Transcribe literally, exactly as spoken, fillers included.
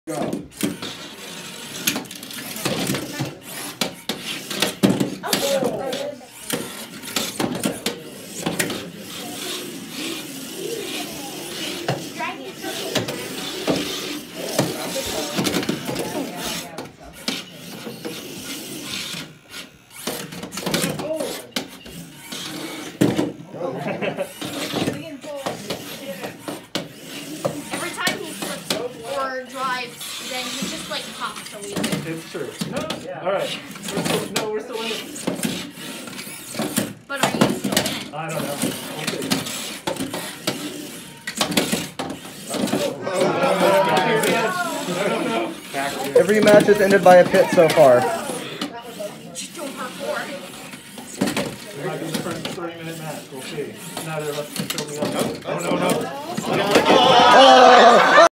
Every time he flips or drives, then he just like pops a wheel. It's true. No. Yeah. All right. We're still, no, we're still in it. But are you still in it? I don't know. We'll see. Every match has ended by a pit so far.